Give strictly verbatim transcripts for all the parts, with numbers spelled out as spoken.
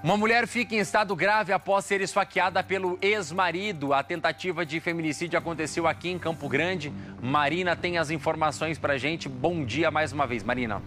Uma mulher fica em estado grave após ser esfaqueada pelo ex-marido. A tentativa de feminicídio aconteceu aqui em Campo Grande. Marina tem as informações pra gente. Bom dia mais uma vez, Marina.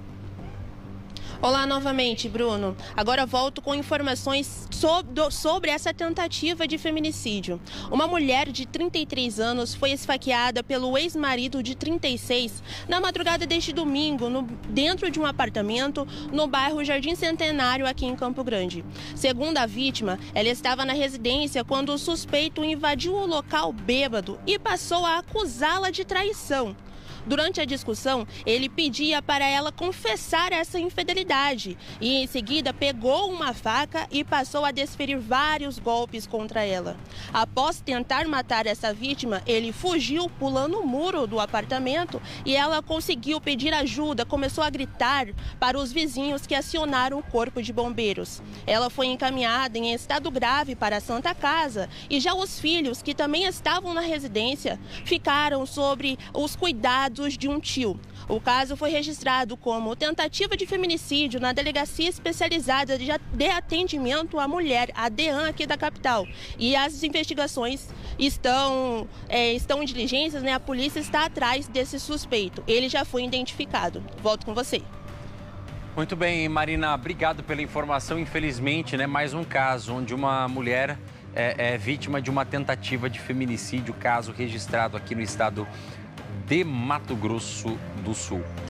Olá novamente, Bruno. Agora volto com informações sobre, sobre essa tentativa de feminicídio. Uma mulher de trinta e três anos foi esfaqueada pelo ex-marido de trinta e seis na madrugada deste domingo, no, dentro de um apartamento no bairro Jardim Centenário, aqui em Campo Grande. Segundo a vítima, ela estava na residência quando o suspeito invadiu o local bêbado e passou a acusá-la de traição. Durante a discussão, ele pedia para ela confessar essa infidelidade e, em seguida, pegou uma faca e passou a desferir vários golpes contra ela. Após tentar matar essa vítima, ele fugiu pulando o muro do apartamento e ela conseguiu pedir ajuda, começou a gritar para os vizinhos que acionaram o corpo de bombeiros. Ela foi encaminhada em estado grave para a Santa Casa e já os filhos, que também estavam na residência, ficaram sob os cuidados de um tio. O caso foi registrado como tentativa de feminicídio na Delegacia Especializada de Atendimento à Mulher, a DEAN, aqui da capital. E as investigações estão, é, estão em diligências, né? A polícia está atrás desse suspeito. Ele já foi identificado. Volto com você. Muito bem, Marina, obrigado pela informação. Infelizmente, né, mais um caso onde uma mulher é, é vítima de uma tentativa de feminicídio, caso registrado aqui no estado de Mato Grosso do Sul.